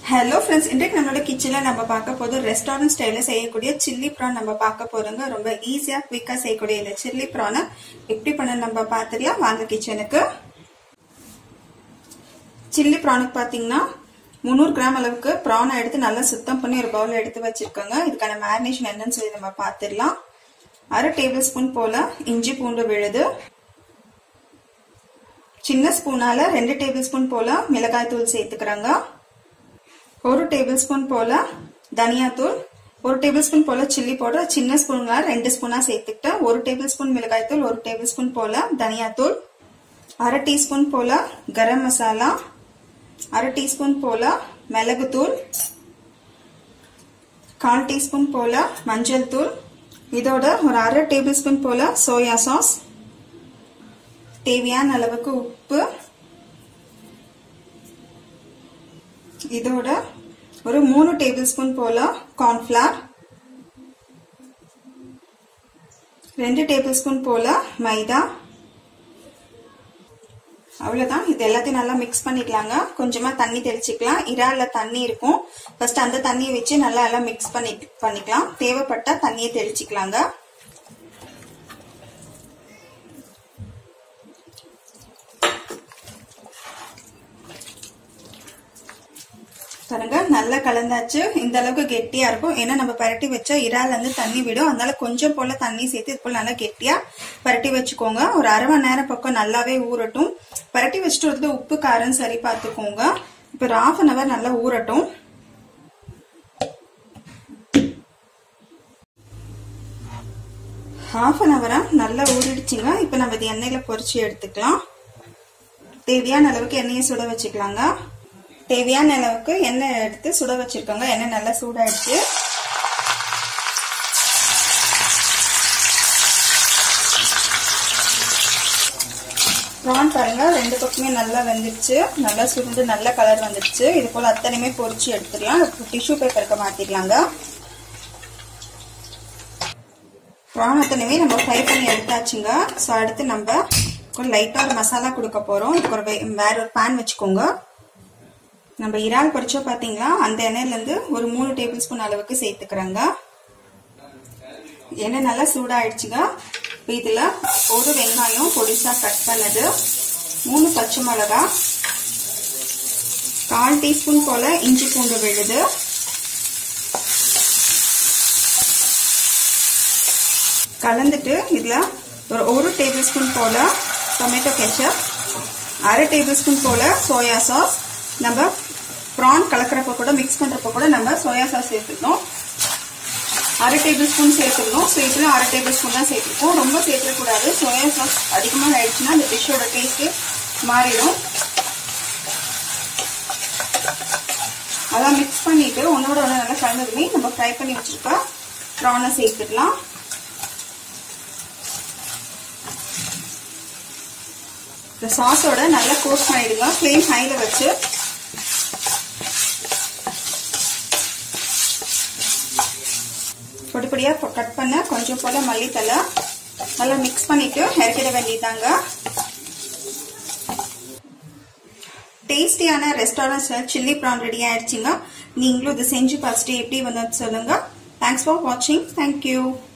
hello friends Indic நம்மளோட கிச்சன்ல நம்ம பார்க்க போறது ரெஸ்டாரன்ட் ஸ்டைல்ல செய்யக்கூடிய சில்லி prawn நம்ம பார்க்க போறோங்க ரொம்ப ஈஸியா குயிக்கா செய்யக்கூடிய இந்த சில்லி prawn எப்படி பண்ண நம்ம பார்த்துக்கலாம் வாங்க கிச்சனுக்கு சில்லி prawn பாத்தீங்கன்னா 300 கிராம் அளவுக்கு prawn எடுத்து நல்லா சுத்தம் பண்ணி ஒரு பவுல்ல எடுத்து வச்சிருக்கங்க இதுக்கான மேரினேஷன் என்னன்னு சொல்லி நம்ம பார்த்திரலாம் 1/2 டேபிள்ஸ்பூன் போல இஞ்சி பூண்டு விழுது சின்ன ஸ்பூனால 2 டேபிள்ஸ்பூன் போல மிளகாய் தூள் சேர்த்துக்கறங்க 1 டேபிள்ஸ்பூன் போல தனியா தூள் 1 டேபிள்ஸ்பூன் போல சில்லி பவுடர் சின்ன ஸ்பூன்ல 2 ஸ்பூனா சேர்த்துக்கிட்டேன் 1 டேபிள்ஸ்பூன் மிளகாய் தூள் 1 டேபிள்ஸ்பூன் போல தனியா தூள் 1/2 டீஸ்பூன் போல கரம் மசாலா 1/2 டீஸ்பூன் போல மிளகு தூள் 1/4 டீஸ்பூன் போல மஞ்சள் தூள் இதோட ஒரு 1/2 டேபிள்ஸ்பூன் போல சோயா சாஸ் தேவையான அளவுக்கு உப்பு இதோட ஒரு 3 டேபிள்ஸ்பூன் போல கார்ன்ஃப்ளவர் 2 டேபிள்ஸ்பூன் போல மைதா அவ்வளவுதான் இது எல்லாத்தையும் நல்லா மிக்ஸ் பண்ணிக்கலாங்க கொஞ்சமா தண்ணி தெளிச்சுக்கலாம் இறால்ல தண்ணி இருக்கும் ஃபர்ஸ்ட் அந்த தண்ணியை வச்சு நல்லா எல்லாம் மிக்ஸ் பண்ணிக்கலாம் தேவைப்பட்டா தண்ணியை தெளிச்சுக்கலாங்க பாருங்க நல்லா கலந்தாச்சு இந்த அளவுக்கு கெட்டியா இருக்கும் ஏன்னா நம்ம பரட்டி வச்சா இறால் வந்து தண்ணி விடும் அதனால கொஞ்சம் போல தண்ணி சேர்த்து இது போல நல்லா கெட்டியா பரட்டி வச்சுக்கோங்க ஒரு 1/2 மணி நேரம் பக்கம் நல்லாவே ஊறட்டும் பரட்டி வச்சுட்டு உப்பு காரம் சரி பார்த்துக்கோங்க இப்ப ஒரு 1/2 hour நல்லா ஊறட்டும் ½ hour நல்லா ஊறிடுச்சுங்க இப்ப நம்ம இது எண்ணெயில பொரிச்சு எடுத்துக்கலாம் தேவையான அளவுக்கு எண்ணெயை சுட வச்சுக்கலாங்க தேவையான அளவுக்கு எண்ணெய் எடுத்து சுட வச்சிருக்கோங்க எண்ணெய் நல்லா சூடாயிடுச்சு prawn பாருங்க ரெண்டு பக்கமே நல்லா வெந்துருச்சு நல்லா சுருண்டு நல்ல கலர் வந்துருச்சு இது போல அத்தனையுமே பொரிச்சு எடுத்துடலாம் டிஷ்யூ பேப்பருக்கு மாத்திடலாங்க prawn அத்தனையுமே நம்ம ஃப்ரை பண்ணி எடுத்தாச்சுங்க சோ அடுத்து நம்ம கொஞ்சம் லைட்டா ஒரு மசாலா கொடுக்க போறோம் இதுக்கு வேற ஒரு pan வச்சுக்கோங்க நம்ம இறால் பொரிச்சோ பாத்தீங்களா அந்த எண்ணெயில இருந்து ஒரு 3 டேபிள்ஸ்பூன் அளவுக்கு சேர்த்துக்கறங்க எண்ணெய் நல்லா சூடாயிடுச்சுங்க இதுல ஒரு வெங்காயம் பொடிசா கட் பண்ணது 3 பச்சை மிளகாய் 1/4 டீஸ்பூன் போல இஞ்சி பூண்டு விழுது கலந்துட்டு இதுல ஒரு டேபிள்ஸ்பூன் போல டொமேட்டோ கெச்சப் 1/2 டேபிள்ஸ்பூன் போல சோயா சாஸ் நம்ம prawn கலக்கறப்ப கூட மிக்ஸ் பண்றப்ப கூட நம்ம சோயா சாஸ் சேர்த்துக்கணும் 1/2 டேபிள்ஸ்பூன் சேர்த்துக்கணும் சோ இதுல 1/2 டேபிள்ஸ்பூன் தான் சேர்த்துக்கணும் ரொம்ப சேர்க்க கூடாது சோயா சாஸ் அதிகமா ஆயிடுச்சுன்னா அந்த டிஷ்ஷோட டேஸ்ட் மாறிடும் அதான் மிக்ஸ் பண்ணிட்டு ஒன்னோட ஒன்று நல்லா கலந்ததுமே நம்ம ஃப்ரை பண்ணி வச்சிருக்க prawn சேர்த்துக்கலாம் இந்த சாஸோட நல்லா கோட் பண்ணிடுங்க ஃப்ளேம் ஹைல வச்சு பொடிப்பொடியா கட் பண்ண கொஞ்சம் போல மல்லித்தலை நல்லா மிக்ஸ் பண்ணிட்டு இறக்கிட வேண்டியதாங்க டேஸ்டியான ரெஸ்டாரண்ட் சில்லி prawn ரெடி ஆயிடுச்சுங்க நீங்களும் இதை செஞ்சு பார்த்துட்டு எப்படி வந்து சொல்லுங்க தேங்க்ஸ் ஃபார் வாட்சிங் தேங்க்யூ